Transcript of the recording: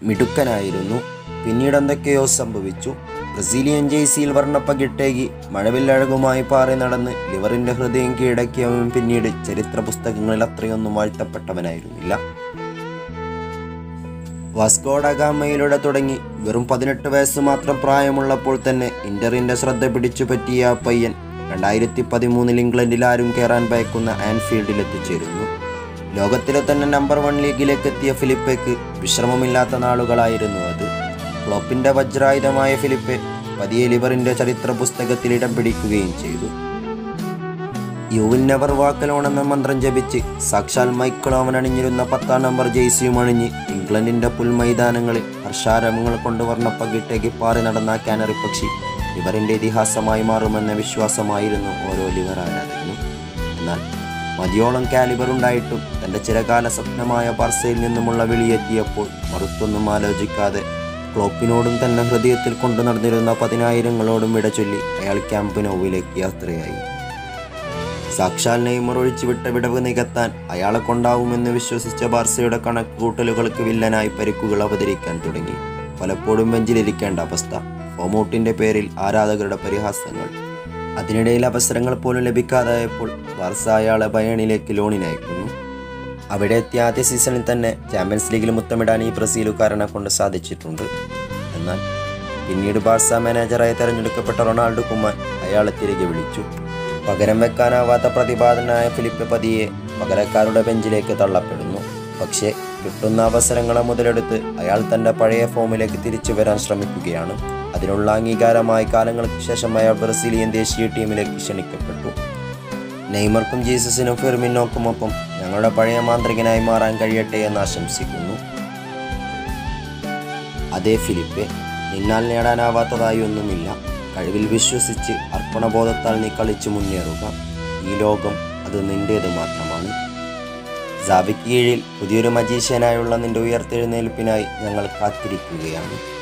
മിടുക്കനായിരുന്നു. പിന്നീട് എന്തൊക്കെയോ സംഭവിച്ചു. ബ്രസീലിയൻ ജേഴ്സിയിൽ വർണ്ണപ്പകിട്ടേകി മഴവില്ലഴകുമായി പാറി നടന്ന് ലിവറിൻ്റെ ഹൃദയം കീഴടക്കിയവൻ പിന്നീട് ചരിത്ര പുസ്തകങ്ങളിൽ അത്രയൊന്നും വാഴ്ത്തപ്പെട്ടവനായിരുന്നില്ല. വാസ്കോഡഗാമയിലൂടെ തുടങ്ങി വെറും 18 വയസ്സ് മാത്രം പ്രായമുള്ളപ്പോൾ തന്നെ ഇന്ററിൻ്റെ ശ്രദ്ധ പിടിച്ചു പറ്റിയ ആ പയ്യൻ 2013 ഇംഗ്ലണ്ടിൽ ആരും കയറാൻ ഭയക്കുന്ന ആൻഫീൽഡിൽ എത്തിച്ചേരുന്നു. ലോകത്തിലെ തന്നെ നമ്പർ 1 ലീഗിലേക്ക് എത്തിയ ഫിലിപ്പയ്ക്ക് വിശ്രമമില്ലാത്ത നാളുകളായിരുന്നു അത്. ക്ലോപ്പിൻ്റെ വജ്രായുധമായ ഫിലിപ്പെ പതിയെ ലിവറിൻ്റെ ചരിത്ര പുസ്തകത്തിൽ ഇടം പിടിക്കുകയും ചെയ്തു. You will never walk alone എന്ന മന്ത്രം ജപിച്ച് സാക്ഷാൽ മൈക്കിൾ ഓവൻ അണിഞ്ഞിരുന്ന 10ാം നമ്പർ ജേഴ്സിയും അണിഞ്ഞ് ഇംഗ്ലണ്ടിൻ്റെ പുൽമൈതാനങ്ങളിൽ ഹർഷാരവങ്ങൾ കൊണ്ട് വർണ്ണപ്പകിട്ടേക്ക് പാറി നടന്ന കാനറി പക്ഷി ലിവറിൻ്റെ ഇതിഹാസമായി മാറുമെന്ന വിശ്വാസമായിരുന്നു ഓരോ ലിവർ ആരാധകനും. എന്നാൽ മതിയോളം കാലിബർ ഉണ്ടായിട്ടും തൻ്റെ ചിരകാല സ്വപ്നമായ ബാർസയിൽ നിന്നുമുള്ള വിളിയെത്തിയപ്പോൾ മറുത്തൊന്നും ആലോചിക്കാതെ ക്ലോപ്പിനോടും തൻ്റെ ഹൃദയത്തിൽ കൊണ്ടു നടന്നിരുന്ന 10,000ങ്ങളോടും വിട ചൊല്ലി അയാൾ ക്യാമ്പ് നൗവിലേക്ക് യാത്രയായി. സാക്ഷാൽ നെയ്മർ ഒഴിച്ചുവിട്ട വിടവ് നികത്താൻ അയാളെ കൊണ്ടാവുമെന്ന് വിശ്വസിച്ച ബാർസയുടെ കണക്കുകൂട്ടലുകൾക്ക് വില്ലനായി പരിക്കുകൾ അവതരിക്കാൻ തുടങ്ങി. പലപ്പോഴും ബെഞ്ചിലിരിക്കേണ്ട അവസ്ഥ, ഫോമൗട്ടിൻ്റെ പേരിൽ ആരാധകരുടെ പരിഹാസങ്ങൾ. അതിനിടയിൽ അവസരങ്ങൾ പോലും ലഭിക്കാതായപ്പോൾ ബാർസ അയാളെ ബയേണിലേക്ക് ലോണിനയക്കുന്നു. അവിടെ എത്തിയ ആദ്യ സീസണിൽ തന്നെ ചാമ്പ്യൻസ് ലീഗിൽ മുത്തമിടാൻ ഈ ബ്രസീലുകാരനെ കൊണ്ട് സാധിച്ചിട്ടുണ്ട്. എന്നാൽ പിന്നീട് ബാർസ മാനേജറായി തെരഞ്ഞെടുക്കപ്പെട്ട റൊണാൾഡോ കുമാൻ അയാളെ തിരികെ വിളിച്ചു. പകരം വെക്കാനാവാത്ത പ്രതിഭാതനായ ഫിലിപ്പ് പതിയെ പകരക്കാരുടെ ബെഞ്ചിലേക്ക് തള്ളപ്പെടുന്നു. പക്ഷേ കിട്ടുന്ന അവസരങ്ങളെ മുതലെടുത്ത് അയാൾ തൻ്റെ പഴയ ഫോമിലേക്ക് തിരിച്ചു വരാൻ ശ്രമിക്കുകയാണ്. അതിനുള്ള അംഗീകാരമായി കാലങ്ങൾക്ക് ശേഷം അയാൾ ബ്രസീലിയൻ ദേശീയ ടീമിലേക്ക് ക്ഷണിക്കപ്പെട്ടു. നെയ്മർക്കും ജീസസിനും ഫെർമിനോക്കുമൊപ്പം ഞങ്ങളുടെ പഴയ മാന്ത്രികനായി മാറാൻ കഴിയട്ടെ എന്ന് ആശംസിക്കുന്നു. അതേ ഫിലിപ്പെ, നിന്നാൽ നേടാനാവാത്തതായി ഒന്നുമില്ല. കഴിവിൽ വിശ്വസിച്ച് അർപ്പണബോധത്താൽ നീ കളിച്ചു മുന്നേറുക. ഈ ലോകം അത് നിൻ്റേത് മാത്രമാണ്. സാബിക്ക് കീഴിൽ പുതിയൊരു മജീഷ്യനായുള്ള നിന്റെ ഉയർത്തെഴുന്നേൽപ്പിനായി ഞങ്ങൾ കാത്തിരിക്കുകയാണ്.